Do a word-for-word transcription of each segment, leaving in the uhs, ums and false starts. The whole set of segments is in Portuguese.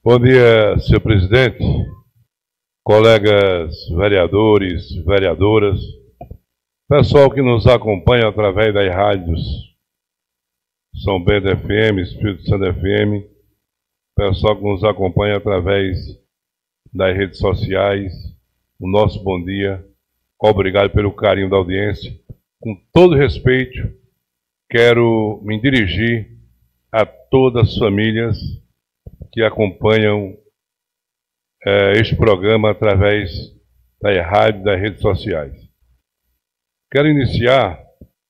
Bom dia, senhor presidente, colegas vereadores, vereadoras, pessoal que nos acompanha através das rádios São Bento F M, Espírito Santo F M, pessoal que nos acompanha através das redes sociais, o nosso bom dia, obrigado pelo carinho da audiência. Com todo respeito, quero me dirigir a todas as famílias que acompanham é, este programa através da rádio e das redes sociais. Quero iniciar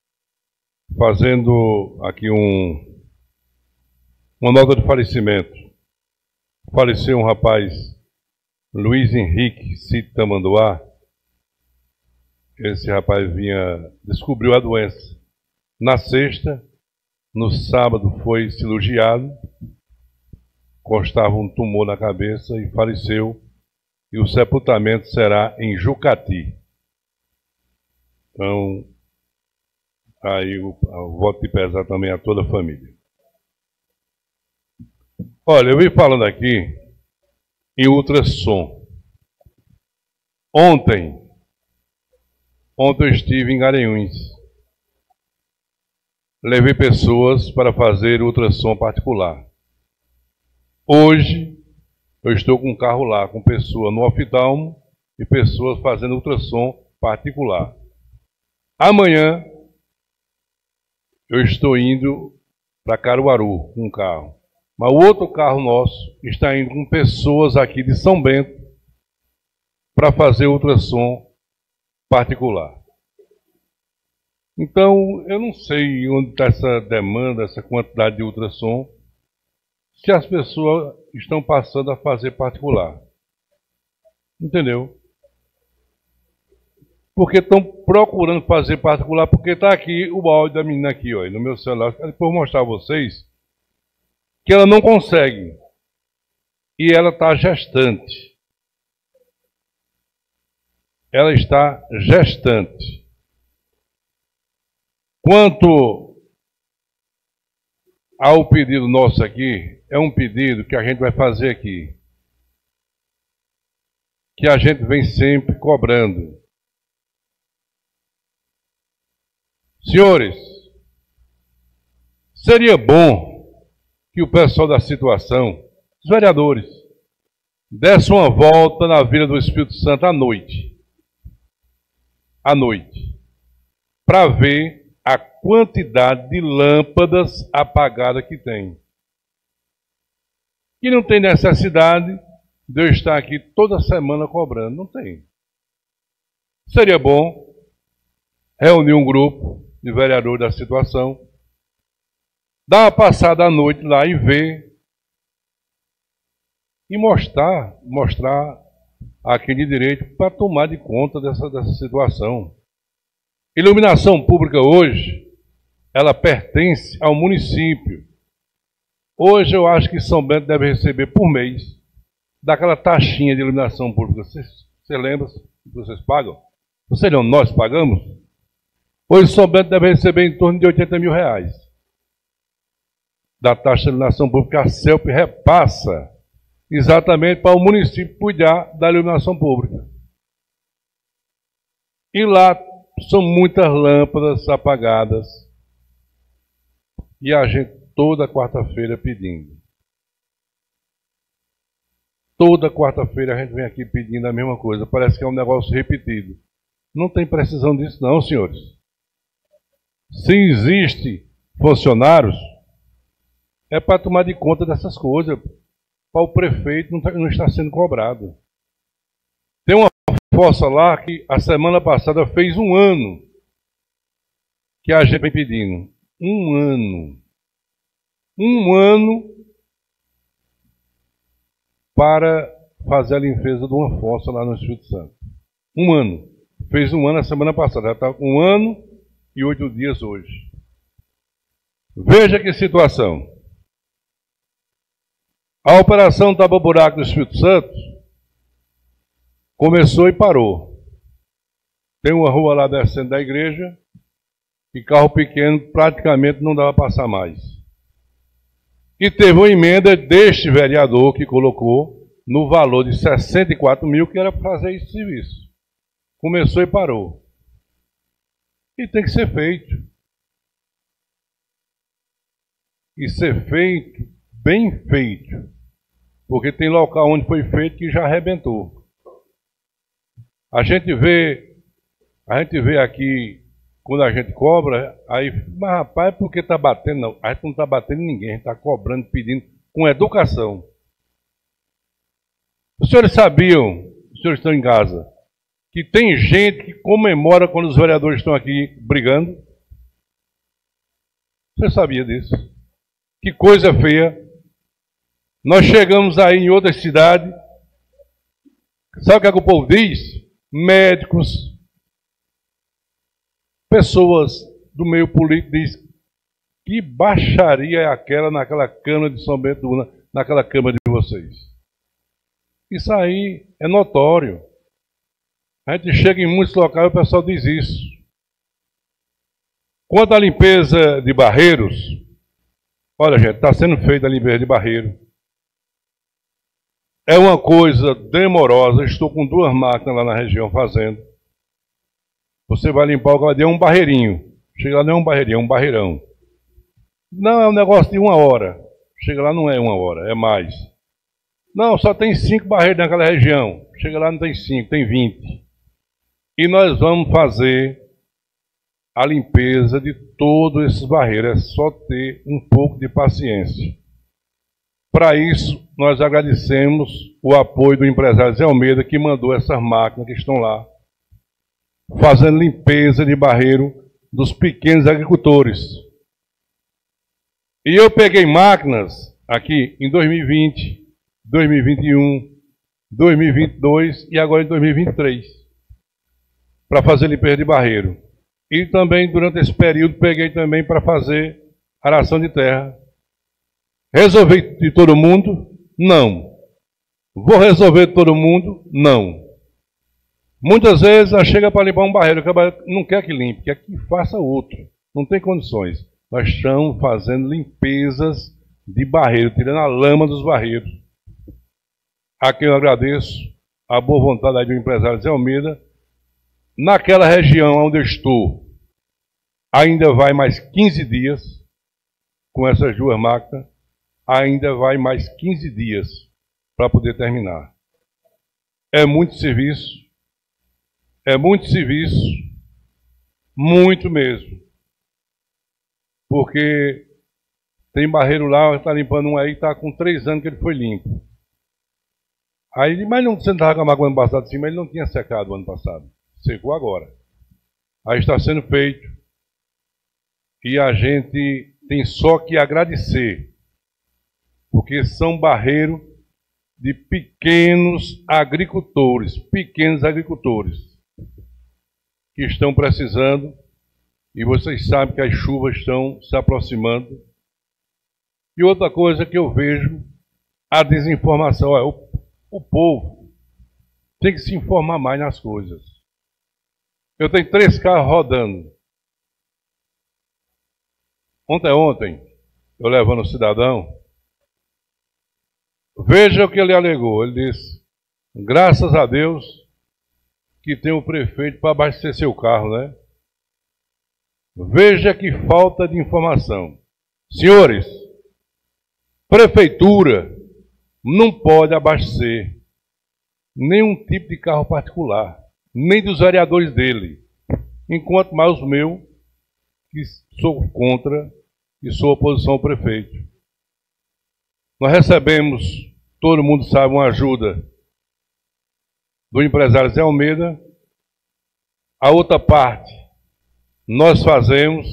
fazendo aqui um, uma nota de falecimento. Faleceu um rapaz, Luiz Henrique Cito Tamanduá. Esse rapaz vinha, descobriu a doença na sexta, no sábado foi cirurgiado, constava um tumor na cabeça e faleceu, e o sepultamento será em Jucati. Então, aí o, o voto de pesar também a toda a família. Olha, eu vim falando aqui em ultrassom. Ontem, ontem eu estive em Garanhuns. Levei pessoas para fazer ultrassom particular. Hoje, eu estou com um carro lá, com pessoa no oftalmo e pessoas fazendo ultrassom particular. Amanhã, eu estou indo para Caruaru com um carro. Mas o outro carro nosso está indo com pessoas aqui de São Bento para fazer ultrassom particular. Então, eu não sei onde está essa demanda, essa quantidade de ultrassom, se as pessoas estão passando a fazer particular. Entendeu? Porque estão procurando fazer particular, porque está aqui o áudio da menina aqui, ó, no meu celular. Depois vou mostrar a vocês que ela não consegue. E ela está gestante. Ela está gestante. Quanto ao pedido nosso aqui, é um pedido que a gente vai fazer aqui, que a gente vem sempre cobrando. Senhores, seria bom que o pessoal da situação, os vereadores, desse uma volta na Vila do Espírito Santo à noite, à noite, para ver a quantidade de lâmpadas apagadas que tem. E não tem necessidade de eu estar aqui toda semana cobrando, não tem. Seria bom reunir um grupo de vereadores da situação, dar uma passada à noite lá e ver, e mostrar, mostrar aquele direito para tomar de conta dessa, dessa situação. Iluminação pública hoje, ela pertence ao município. Hoje eu acho que São Bento deve receber por mês daquela taxinha de iluminação pública. Você, você lembra que vocês pagam? Você não, nós pagamos? Hoje São Bento deve receber em torno de oitenta mil reais da taxa de iluminação pública. A CELP repassa exatamente para o município cuidar da iluminação pública. E lá são muitas lâmpadas apagadas. E a gente toda quarta-feira pedindo. Toda quarta-feira a gente vem aqui pedindo a mesma coisa. Parece que é um negócio repetido. Não tem precisão disso não, senhores. Se existe funcionários, é para tomar de conta dessas coisas. Para o prefeito não, tá, não está sendo cobrado. Tem uma força lá que a semana passada fez um ano que a gente vem pedindo. Um ano. Um ano para fazer a limpeza de uma fossa lá no Espírito Santo. Um ano. Fez um ano a semana passada. Já está com um ano e oito dias hoje. Veja que situação. A operação Tapa Buraco do Espírito Santo começou e parou. Tem uma rua lá descendo da igreja e carro pequeno praticamente não dava para passar mais. E teve uma emenda deste vereador que colocou no valor de sessenta e quatro mil, que era para fazer esse serviço. Começou e parou. E tem que ser feito. E ser feito, bem feito. Porque tem local onde foi feito que já arrebentou. A gente vê, a gente vê aqui, quando a gente cobra, aí, mas rapaz, por que está batendo? Não, a gente não está batendo em ninguém, a gente está cobrando, pedindo, com educação. Os senhores sabiam, os senhores estão em casa, que tem gente que comemora quando os vereadores estão aqui brigando? Você sabia disso? Que coisa feia. Nós chegamos aí em outra cidade, sabe o que, é que o povo diz? Médicos, pessoas do meio político dizem que baixaria é aquela naquela Câmara de São Bento do Una, naquela Câmara de vocês. Isso aí é notório. A gente chega em muitos locais e o pessoal diz isso. Quanto à limpeza de barreiros, olha gente, está sendo feita a limpeza de barreiro. É uma coisa demorosa, estou com duas máquinas lá na região fazendo. Você vai limpar o cadeiro, é um barreirinho. Chega lá não é um barreirinho, é um barreirão. Não, é um negócio de uma hora. Chega lá não é uma hora, é mais. Não, só tem cinco barreiros naquela região. Chega lá não tem cinco, tem vinte. E nós vamos fazer a limpeza de todos esses barreiros. É só ter um pouco de paciência. Para isso, nós agradecemos o apoio do empresário Zé Almeida, que mandou essas máquinas que estão lá, fazendo limpeza de barreiro dos pequenos agricultores. E eu peguei máquinas aqui em dois mil e vinte, dois mil e vinte e um, dois mil e vinte e dois e agora em dois mil e vinte e três, para fazer limpeza de barreiro. E também, durante esse período, peguei também para fazer aração de terra. Resolver de todo mundo? Não. Vou resolver de todo mundo? Não. Muitas vezes ela chega para limpar um barreiro, não quer que limpe, quer que faça outro. Não tem condições. Nós estamos fazendo limpezas de barreiro, tirando a lama dos barreiros. A quem eu agradeço a boa vontade do empresário Zé Almeida. Naquela região onde eu estou, ainda vai mais quinze dias com essas duas máquinas. Ainda vai mais quinze dias para poder terminar. É muito serviço, é muito serviço, muito mesmo. Porque tem barreiro lá, está limpando um aí, está com três anos que ele foi limpo. Aí, mas não, você não estava com a máquina ano passado sim, mas ele não tinha secado o ano passado. Secou agora. Aí está sendo feito. E a gente tem só que agradecer. Porque são barreiros de pequenos agricultores, pequenos agricultores, que estão precisando, e vocês sabem que as chuvas estão se aproximando. E outra coisa que eu vejo, a desinformação. Olha, o, o povo tem que se informar mais nas coisas. Eu tenho três carros rodando. Ontem, ontem, eu levando o cidadão, veja o que ele alegou. Ele disse, graças a Deus que tem o prefeito para abastecer seu carro, né? Veja que falta de informação. Senhores, prefeitura não pode abastecer nenhum tipo de carro particular, nem dos vereadores dele, enquanto mais os meus, que sou contra e sou oposição ao prefeito. Nós recebemos, todo mundo sabe, uma ajuda do empresário Zé Almeida. A outra parte, nós fazemos.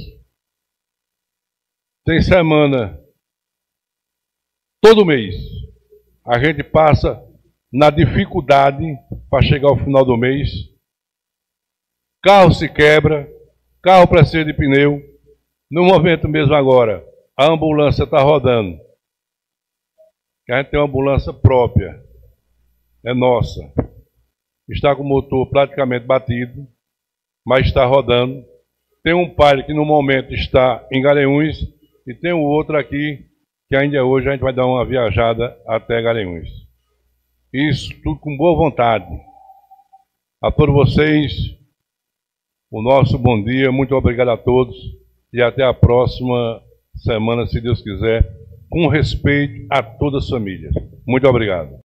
Tem semana, todo mês, a gente passa na dificuldade para chegar ao final do mês. Carro se quebra, carro precisa de pneu. No momento mesmo agora, a ambulância está rodando. A gente tem uma ambulância própria, é nossa. Está com o motor praticamente batido, mas está rodando. Tem um pai que no momento está em Garanhuns e tem o outro aqui que ainda hoje a gente vai dar uma viajada até Garanhuns. Isso tudo com boa vontade. A todos vocês, o nosso bom dia, muito obrigado a todos e até a próxima semana, se Deus quiser, com respeito a todas as famílias. Muito obrigado.